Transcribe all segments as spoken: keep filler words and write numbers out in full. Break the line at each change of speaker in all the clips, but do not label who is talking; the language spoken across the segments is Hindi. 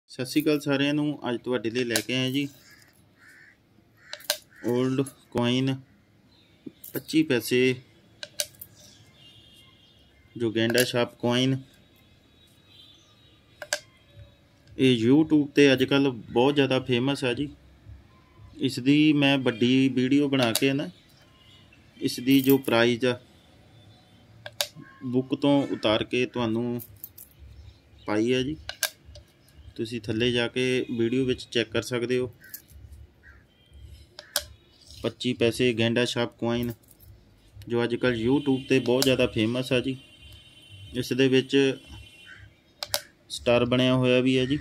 सत श्री अकाल सारिਆਂ ਨੂੰ। ਅੱਜ ਤੁਹਾਡੇ ਲਈ ਲੈ ਕੇ ਆਏ ਜੀ ओल्ड कॉइन पच्ची पैसे जो गेंडा छाप कॉइन। ये यूट्यूब ते अजकल बहुत ज़्यादा फेमस है जी। इसकी मैं बड़ी वीडियो बना के ना इसकी जो प्राइज आ बुक तो उतार के तुहानू पाई है जी। तुसी थल्ले जाके वीडियो विच चेक कर सकते हो। पच्ची पैसे गेंडा छाप कॉइन जो अजकल यूट्यूब ते बहुत ज़्यादा फेमस है जी। इस दे विच स्टार बनया होया भी है जी।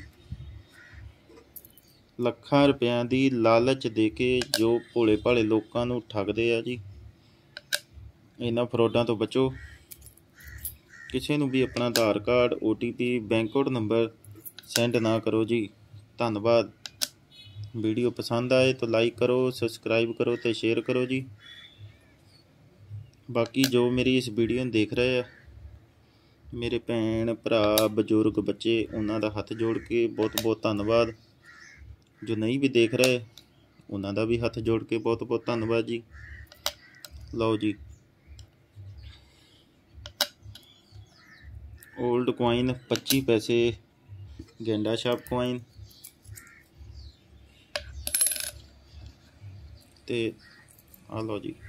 ਲੱਖਾਂ रुपया की लालच दे के जो भोले भाले लोगों को ठगदे आ जी। इन्हां फ्रॉडां तो बचो। किसी नूं भी अपना Aadhaar card O T P bank code number send ना करो जी। धन्नवाद। वीडियो पसंद आए तो लाइक करो, सबसक्राइब करो तो शेयर करो जी। बाकी जो मेरी इस वीडियो में देख रहे हैं मेरे भैन भरा बजुर्ग बच्चे उन्हों का हथ जोड़ के बहुत बहुत धन्नवाद। जो नहीं भी देख रहे उन्हों का भी हथ जोड़ के बहुत बहुत धन्नवाद जी। लो जी ओल्ड कॉइन पच्ची पैसे गेंडा छाप कॉइन ते आ लो जी।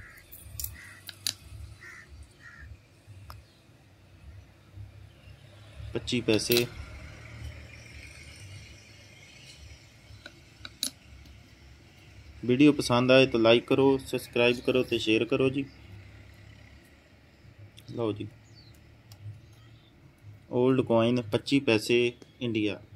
पच्ची पैसे वीडियो पसंद आए तो लाइक करो, सब्सक्राइब करो तो शेयर करो जी। लो जी ओल्ड कॉइन पच्ची पैसे इंडिया।